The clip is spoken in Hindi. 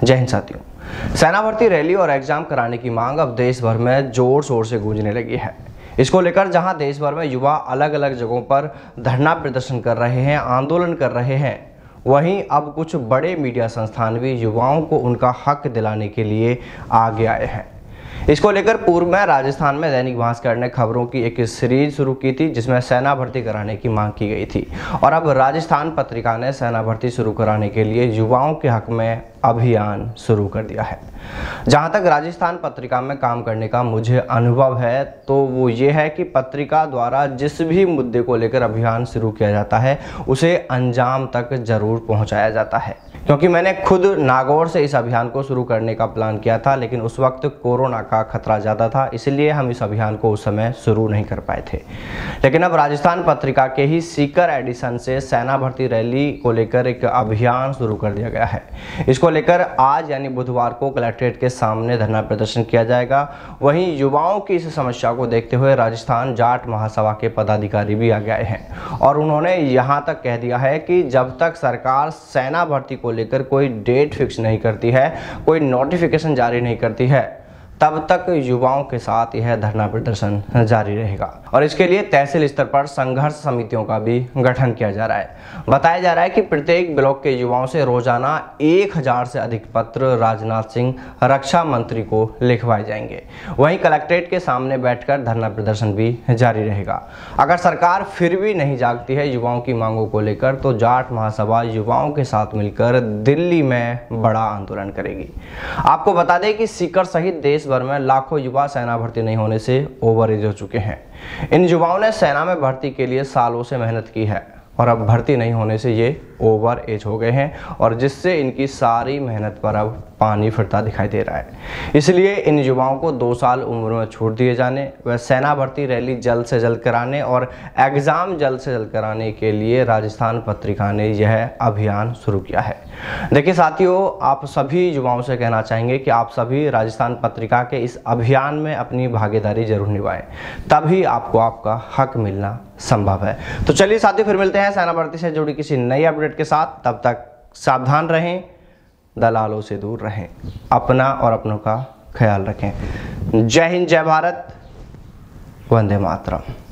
जय हिंद साथियों। सेना भर्ती रैली और एग्जाम कराने की मांग अब देश भर में जोर शोर से गूंजने लगी है। इसको लेकर जहां देश भर में युवा अलग अलग जगहों पर धरना प्रदर्शन कर रहे हैं, आंदोलन कर रहे हैं, वहीं अब कुछ बड़े मीडिया संस्थान भी युवाओं को उनका हक दिलाने के लिए आगे आए हैं। इसको लेकर पूर्व में राजस्थान में दैनिक भास्कर ने खबरों की एक सीरीज शुरू की थी जिसमें सेना भर्ती कराने की मांग की गई थी, और अब राजस्थान पत्रिका ने सेना भर्ती शुरू कराने के लिए युवाओं के हक में अभियान शुरू कर दिया है। जहां तक राजस्थान पत्रिका में काम करने का मुझे अनुभव है तो वो ये है कि पत्रिका द्वारा जिस भी मुद्दे को लेकर अभियान शुरू किया जाता है उसे अंजाम तक जरूर पहुंचाया जाता है। क्योंकि मैंने खुद नागौर से इस अभियान को शुरू करने का प्लान किया था, लेकिन उस वक्त कोरोना का खतरा ज़्यादा था, इसलिए हम इस अभियान को उस समय शुरू नहीं कर पाए थे। लेकिन अब राजस्थान पत्रिका के ही सीकर एडिशन से सेना भर्ती रैली को लेकर एक अभियान शुरू कर दिया गया है। इसको लेकर आज यानी बुधवार को कलेक्ट्रेट के सामने धरना प्रदर्शन किया जाएगा। वहीं युवाओं की इस समस्या को देखते हुए राजस्थान जाट महासभा के पदाधिकारी भी आगे आए हैं और उन्होंने यहां तक कह दिया है कि जब तक सरकार सेना भर्ती को लेकर कोई डेट फिक्स नहीं करती है, कोई नोटिफिकेशन जारी नहीं करती है, तब तक युवाओं के साथ यह धरना प्रदर्शन जारी रहेगा। और इसके लिए तहसील स्तर पर संघर्ष समितियों का भी गठन किया जा रहा है। बताया जा रहा है कि प्रत्येक ब्लॉक के युवाओं से रोजाना 1000 से अधिक पत्र राजनाथ सिंह रक्षा मंत्री को लिखवाए जाएंगे। वहीं कलेक्ट्रेट के सामने बैठकर धरना प्रदर्शन भी जारी रहेगा। अगर सरकार फिर भी नहीं जागती है युवाओं की मांगों को लेकर तो जाट महासभा युवाओं के साथ मिलकर दिल्ली में बड़ा आंदोलन करेगी। आपको बता दें कि सीकर सहित देश भर में लाखों युवा सेना भर्ती नहीं होने से ओवर एज हो चुके हैं। इन युवाओं ने सेना में भर्ती के लिए सालों से मेहनत की है और अब भर्ती नहीं होने से ये ओवर एज हो गए हैं और जिससे इनकी सारी मेहनत पर अब पानी फिरता दिखाई दे रहा है। इसलिए इन युवाओं को 2 साल उम्र में छूट दिए जाने व सेना भर्ती रैली जल्द से जल्द कराने और एग्ज़ाम जल्द से जल्द कराने के लिए राजस्थान पत्रिका ने यह अभियान शुरू किया है। देखिए साथियों, आप सभी युवाओं से कहना चाहेंगे कि आप सभी राजस्थान पत्रिका के इस अभियान में अपनी भागीदारी जरूर निभाएं, तभी आपको आपका हक मिलना संभव है। तो चलिए साथियों, फिर मिलते हैं सेना भर्ती से जुड़ी किसी नई अपडेट के साथ। तब तक सावधान रहें, दलालों से दूर रहें, अपना और अपनों का ख्याल रखें। जय हिंद, जय भारत, वंदे मातरम।